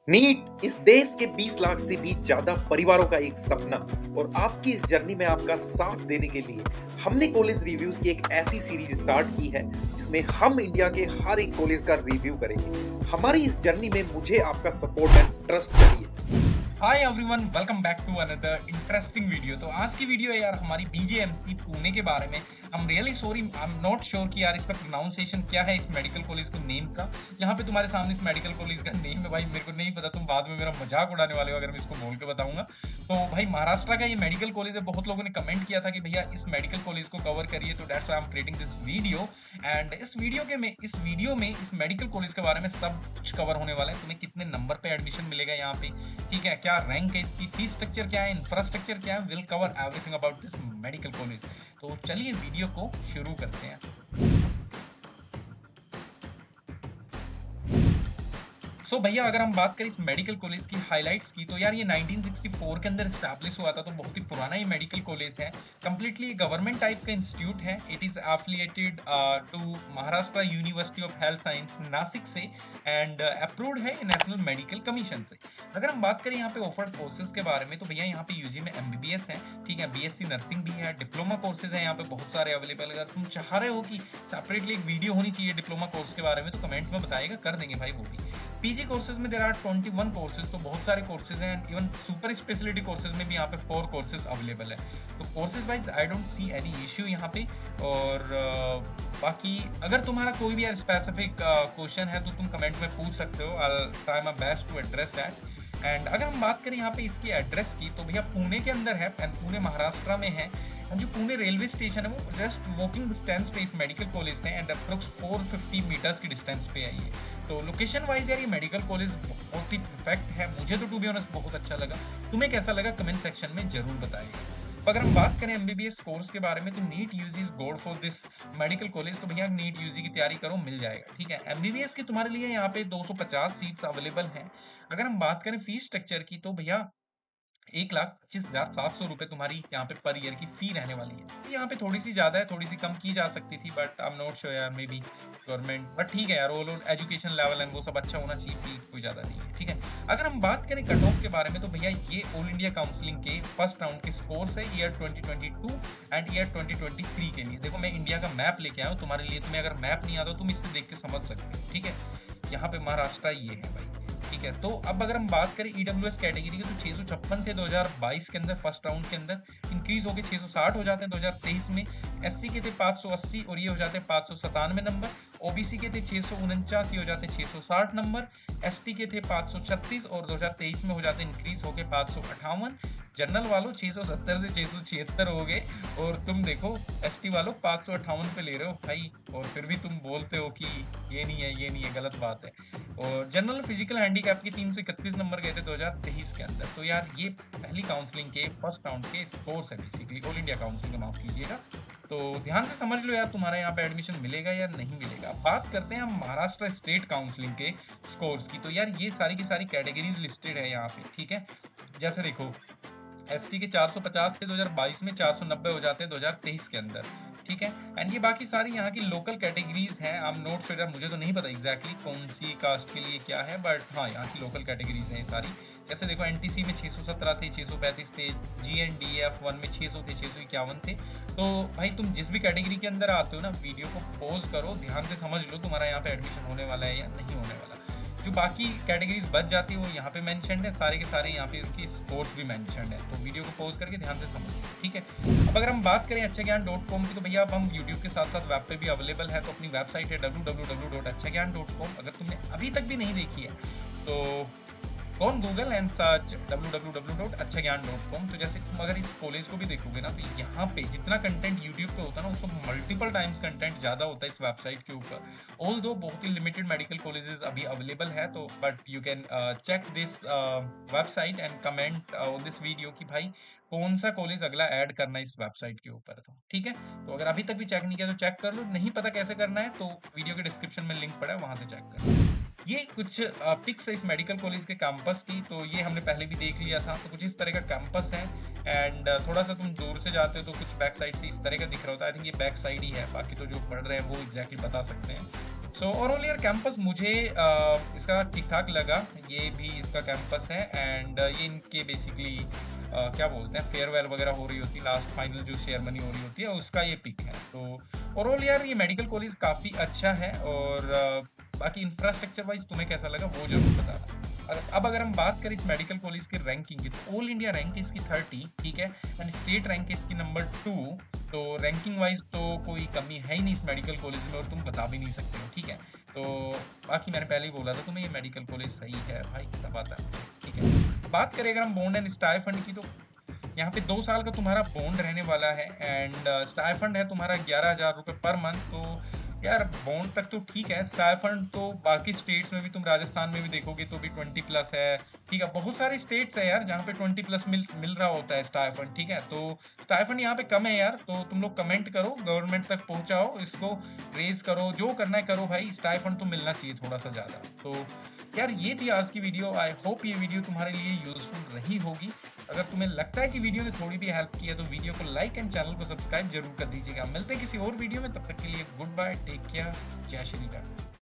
NEET इस देश के 20 लाख से भी ज्यादा परिवारों का एक सपना और आपकी इस जर्नी में आपका साथ देने के लिए हमने कॉलेज रिव्यूज की एक ऐसी सीरीज स्टार्ट की है जिसमें हम इंडिया के हर एक कॉलेज का रिव्यू करेंगे। हमारी इस जर्नी में मुझे आपका सपोर्ट एंड ट्रस्ट चाहिए। Hi everyone, welcome back to another interesting video. तो आज की वीडियो है यार हमारी बीजेएमसी पुणे के बारे में। I am really sorry, I am not sure कि यार इसका प्रोनाउंसिएशन क्या है इस मेडिकल कॉलेज के नेम का। यहाँ पे तुम्हारे सामने इस मेडिकल कॉलेज का नेम है भाई, मेरे को नहीं पता, तुम बाद में मेरा मजाक उड़ाने वाले हो अगर मैं इसको बोल के बताऊंगा। तो भाई महाराष्ट्र का ये मेडिकल कॉलेज है। बहुत लोगों ने कमेंट किया था कि भैया इस मेडिकल कॉलेज को कवर करिए, तो that's why I am creating this video. And इस वीडियो में इस मेडिकल कॉलेज के बारे में सब कुछ कवर होने वाला है। तुम्हें कितने नंबर पे एडमिशन मिलेगा यहाँ पे, ठीक है, क्या रैंक है इसकी, फीस स्ट्रक्चर क्या है, इंफ्रास्ट्रक्चर क्या है, will cover everything about this medical college. तो चलिए वीडियो को शुरू करते हैं। सो भैया अगर हम बात करें इस मेडिकल कॉलेज की हाइलाइट्स की, तो यार ये 1964 के अंदर स्टैब्लिश हुआ था, तो बहुत ही पुराना ये मेडिकल कॉलेज है। कंप्लीटली गवर्नमेंट टाइप का इंस्टीट्यूट है। It is affiliated to Maharashtra university of health science Nashik से एंड अप्रूव्ड है नेशनल मेडिकल कमीशन से। अगर हम बात करें यहाँ पे ऑफर्ड कोर्सेज के बारे में, तो भैया यहाँ पे यूजी में एमबीबीएस है, ठीक है, बीएससी नर्सिंग भी है, डिप्लोमा कोर्सेज है यहाँ पे बहुत सारे अवेलेबल। अगर तुम चाह रहे हो कि सेपरेटली एक वीडियो होनी चाहिए डिप्लोमा कोर्स के बारे में, तो कमेंट में बताइएगा, कर देंगे भाई वो भी। पीजी कोर्सेज में देयर आर 21 कोर्सेज, तो बहुत सारे कोर्सेज हैं। And even super speciality courses में भी यहाँ पे 4 कोर्सेज अवेलेबल है। तो courses wise I don't see any issue यहाँ पे। और बाकी अगर तुम्हारा कोई भी स्पेसिफिक क्वेश्चन है तो तुम कमेंट में पूछ सकते हो। I will try my best to address that. And अगर हम बात करें यहाँ पे इसकी एड्रेस की, तो भैया पुणे के अंदर है एंड पुणे महाराष्ट्र में है। जो पुणे रेलवे स्टेशन है वो जस्ट वॉकिंग डिस्टेंस पे इस मेडिकल कॉलेज से एंड अप्रोक्स 450 मीटर्स की डिस्टेंस पे है ये। तो लोकेशन वाइज यार ये मेडिकल कॉलेज बहुत ही परफेक्ट है। मुझे तो टू बी ऑनेस्ट बहुत अच्छा लगा। तुम्हें कैसा लगा कमेंट सेक्शन में जरूर बताइएगा। अगर हम बात करें एमबीबीएस कोर्स के बारे में, तो NEET UG is good for this medical college. तो भैया नीट यूजी की तैयारी करो, मिल जाएगा, ठीक है। एमबीबीएस की तुम्हारे लिए यहाँ पे 250 सीट्स अवेलेबल हैं। अगर हम बात करें फीस स्ट्रक्चर की, तो भैया 1,25,700 तुम्हारी यहाँ पे पर ईयर की फी रहने वाली है। यहाँ पे थोड़ी सी ज्यादा है, थोड़ी सी कम की जा सकती थी, but I am not sure यार, मे बी गवर्नमेंट, बट ठीक है यार, ओवरऑल एजुकेशन लेवल एंड वो सब अच्छा होना चाहिए, फी कोई ज्यादा नहीं है, ठीक है। अगर हम बात करें कट ऑफ के बारे में, तो भैया ये ऑल इंडिया काउंसलिंग के फर्स्ट राउंड के स्कोर्स है ईयर 2022 एंड ईयर 2023 के लिए। देखो मैं इंडिया का मैप लेके आया हूँ तुम्हारे लिए। तुम्हें अगर मैप नहीं आता तुम इससे देख के समझ सकते हो, ठीक है। यहाँ पे महाराष्ट्र ये है भाई, ठीक है। तो अब अगर हम बात करें ईडब्ल्यूएस कैटेगरी की, तो 656 थे 2022 के अंदर फर्स्ट राउंड के अंदर, इंक्रीज होके 660 हो जाते हैं 2023 में। एससी के थे 580 और ये हो जाते हैं 597 नंबर। ओबीसी के थे 649, ये हो जाते हैं 660 नंबर। एसटी के थे 536 और 2023 में हो जाते हैं इंक्रीज होके 558। जनरल वालों 670 से 676 हो गए और तुम देखो एसटी वालों 558 पे ले रहे हो भाई, और फिर भी तुम बोलते हो कि ये नहीं है, ये नहीं है, गलत बात है। और जनरल फिजिकल हैंडीकैप की 331 नंबर गए थे 2023 के अंदर। तो यार ये पहली काउंसलिंग के फर्स्ट राउंड के स्कोर्स है बेसिकली, ऑल इंडिया काउंसलिंग, माफ कीजिएगा। तो ध्यान से समझ लो यार, तुम्हारा यहाँ पे एडमिशन मिलेगा या नहीं मिलेगा। बात करते हैं हम महाराष्ट्र स्टेट काउंसलिंग के स्कोर्स की, तो यार ये सारी की सारी कैटेगरीज लिस्टेड है यहाँ पे, ठीक है। जैसे देखो एसटी के 450 थे 2022 में, 490 हो जाते हैं 2023 के अंदर, ठीक है। एंड ये बाकी सारी यहाँ की लोकल कैटेगरीज हैं। आई एम नॉट श्योर, मुझे तो नहीं पता एग्जैक्टली कौन सी कास्ट के लिए क्या है, बट हाँ यहाँ की लोकल कैटेगरीज हैं ये सारी। जैसे देखो एनटीसी में 617 थे, 635 थे, जीएनडीएफ 1 में 600 थे, 651 थे। तो भाई तुम जिस भी कैटेगरी के अंदर आते हो ना, वीडियो को पॉज करो, ध्यान से समझ लो तुम्हारा यहाँ पे एडमिशन होने वाला है या नहीं होने वाला। जो बाकी कैटेगरीज बच जाती है वो यहाँ पे मेंशन्ड है, सारे के सारे यहाँ पे उनकी स्कोर्स भी मेंशन्ड है। तो वीडियो को पॉज करके ध्यान से समझिए, ठीक है। अब अगर हम बात करें अच्छाज्ञान.com की, तो भैया अब हम यूट्यूब के साथ साथ वेब पे भी अवेलेबल है। तो अपनी वेबसाइट है www.अच्छाज्ञान.com। अगर तुमने अभी तक भी नहीं देखी है तो कौन गूगल एंड सर्च www.अच्छाज्ञान.com। तो जैसे तुम अगर इस कॉलेज को भी देखोगे ना, तो यहाँ पे जितना कंटेंट यूट्यूब पे होता है ना, उसको मल्टीपल टाइम्स कंटेंट ज्यादा होता है इस वेबसाइट के ऊपर। ऑल दो बहुत ही लिमिटेड मेडिकल कॉलेजेस अभी अवेलेबल है, तो but you can check this website and comment on this video कि भाई कौन सा कॉलेज अगला ऐड करना है इस वेबसाइट के ऊपर, तो ठीक है। तो अगर अभी तक भी चेक नहीं किया तो चेक कर लो, नहीं पता कैसे करना है तो वीडियो के डिस्क्रिप्शन में लिंक पड़ा है, वहां से चेक कर लो। ये कुछ पिक्स है इस मेडिकल कॉलेज के कैंपस की, तो ये हमने पहले भी देख लिया था। तो कुछ इस तरह का कैंपस है एंड थोड़ा सा तुम दूर से जाते हो तो कुछ बैक साइड से इस तरह का दिख रहा होता है। आई थिंक ये बैक साइड ही है, बाकी तो जो पढ़ रहे हैं वो एग्जैक्टली बता सकते हैं। सो ओवरऑल यार कैंपस मुझे इसका ठीक-ठाक लगा। ये भी इसका कैंपस है एंड ये इनके बेसिकली क्या बोलते हैं फेयरवेल वगैरह हो रही होती है, लास्ट फाइनल जो सेरेमनी हो रही होती है उसका ये पिक है। तो ओवरऑल यार ये मेडिकल कॉलेज काफ़ी अच्छा है और बाकी इंफ्रास्ट्रक्चर वाइज़ तुम्हें कैसा लगा वो ज़रूर बताना। अब अगर हम बात करें इस मेडिकल कॉलेज की रैंकिंग की, तो ऑल इंडिया रैंक है इसकी 30, ठीक है, एंड स्टेट रैंक है इसकी नंबर 2। तो रैंकिंग वाइज तो कोई कमी है ही नहीं इस मेडिकल कॉलेज में और तुम बता भी नहीं सकते हो, ठीक है। तो बाकी मैंने पहले ही बोला था तुम्हें ये मेडिकल कॉलेज सही है भाई, सब आता है, ठीक है। बात करें अगर हम बॉन्ड एंड स्टाइफंड की, तो यहाँ पे 2 साल का तुम्हारा बॉन्ड रहने वाला है एंड स्टाइफंड है तुम्हारा 11,000 रुपये पर मंथ। तो यार बॉन्ड तक तो ठीक है, स्टाइफंड तो बाकी स्टेट्स में भी, तुम राजस्थान में भी देखोगे तो भी 20 प्लस है, ठीक है। बहुत सारे स्टेट्स है यार जहाँ पे 20 प्लस मिल रहा होता है स्टाइफंड, ठीक है। तो स्टाइफंड यहाँ पे कम है यार, तो तुम लोग कमेंट करो, गवर्नमेंट तक पहुँचाओ, इसको रेज करो, जो करना है करो भाई, स्टाइफंड तो मिलना चाहिए थोड़ा सा ज़्यादा। तो यार ये थी आज की वीडियो। आई होप ये वीडियो तुम्हारे लिए यूजफुल रही होगी। अगर तुम्हें लगता है कि वीडियो ने थोड़ी भी हेल्प की है तो वीडियो को लाइक एंड चैनल को सब्सक्राइब जरूर कर दीजिएगा। मिलते हैं किसी और वीडियो में, तब तक के लिए गुड बाय, टेक केयर, जय श्री राम।